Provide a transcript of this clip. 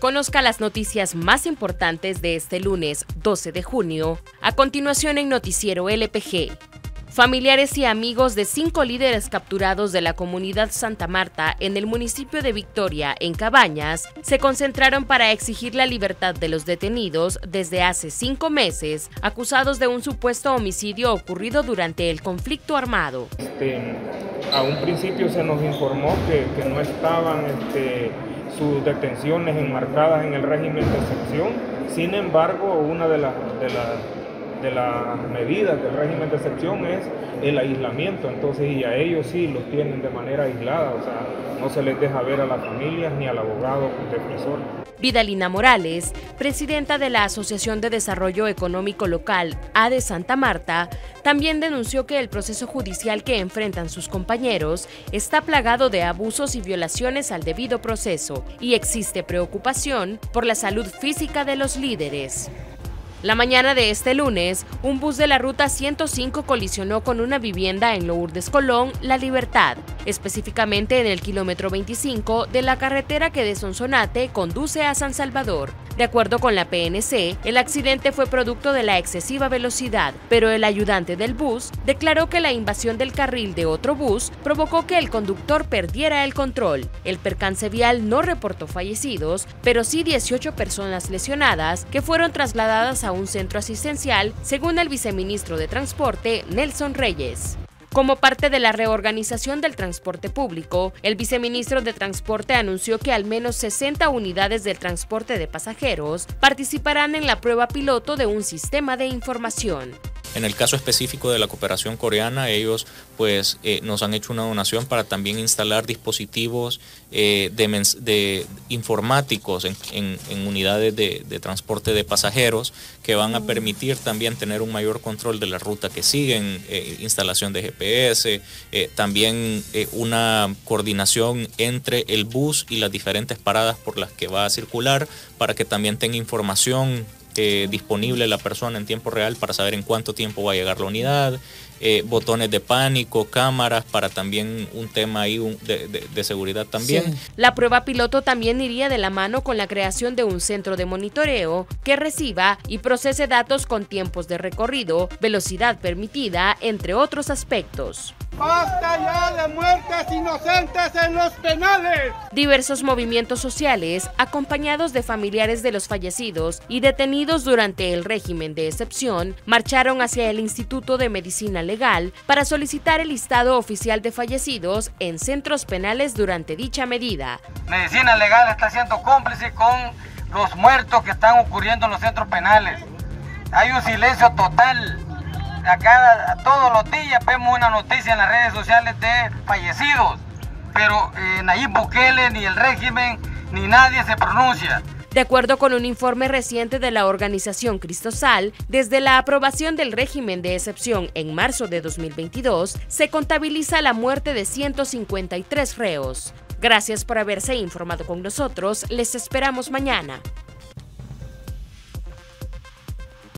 Conozca las noticias más importantes de este lunes 12 de junio, a continuación en Noticiero LPG. Familiares y amigos de 5 líderes capturados de la comunidad Santa Marta en el municipio de Victoria, en Cabañas, se concentraron para exigir la libertad de los detenidos desde hace 5 meses, acusados de un supuesto homicidio ocurrido durante el conflicto armado. A un principio se nos informó que no estaban sus detenciones enmarcadas en el régimen de excepción. Sin embargo, una de las medidas del régimen de excepción es el aislamiento, entonces, y a ellos sí los tienen de manera aislada, o sea, no se les deja ver a las familias ni al abogado defensor. Vidalina Morales, presidenta de la Asociación de Desarrollo Económico Local, ADE Santa Marta, también denunció que el proceso judicial que enfrentan sus compañeros está plagado de abusos y violaciones al debido proceso, y existe preocupación por la salud física de los líderes. La mañana de este lunes, un bus de la Ruta 105 colisionó con una vivienda en Lourdes Colón, La Libertad, específicamente en el kilómetro 25 de la carretera que de Sonsonate conduce a San Salvador. De acuerdo con la PNC, el accidente fue producto de la excesiva velocidad, pero el ayudante del bus declaró que la invasión del carril de otro bus provocó que el conductor perdiera el control. El percance vial no reportó fallecidos, pero sí 18 personas lesionadas que fueron trasladadas a un centro asistencial, según el viceministro de Transporte, Nelson Reyes. Como parte de la reorganización del transporte público, el viceministro de Transporte anunció que al menos 60 unidades del transporte de pasajeros participarán en la prueba piloto de un sistema de información. En el caso específico de la cooperación coreana, ellos nos han hecho una donación para también instalar dispositivos de informáticos en unidades de transporte de pasajeros que van a permitir también tener un mayor control de la ruta que siguen, instalación de GPS, también una coordinación entre el bus y las diferentes paradas por las que va a circular para que también tenga información disponible la persona en tiempo real para saber en cuánto tiempo va a llegar la unidad, botones de pánico, cámaras para también un tema ahí de seguridad también. Sí. La prueba piloto también iría de la mano con la creación de un centro de monitoreo que reciba y procese datos con tiempos de recorrido, velocidad permitida, entre otros aspectos. ¡Basta ya de muertes inocentes en los penales! Diversos movimientos sociales, acompañados de familiares de los fallecidos y detenidos durante el régimen de excepción, marcharon hacia el Instituto de Medicina Legal para solicitar el listado oficial de fallecidos en centros penales durante dicha medida. Medicina Legal está siendo cómplice con los muertos que están ocurriendo en los centros penales. Hay un silencio total. Acá todos los días vemos una noticia en las redes sociales de fallecidos, pero Nayib Bukele, ni el régimen, ni nadie se pronuncia. De acuerdo con un informe reciente de la organización Cristosal, desde la aprobación del régimen de excepción en marzo de 2022, se contabiliza la muerte de 153 reos. Gracias por haberse informado con nosotros, les esperamos mañana.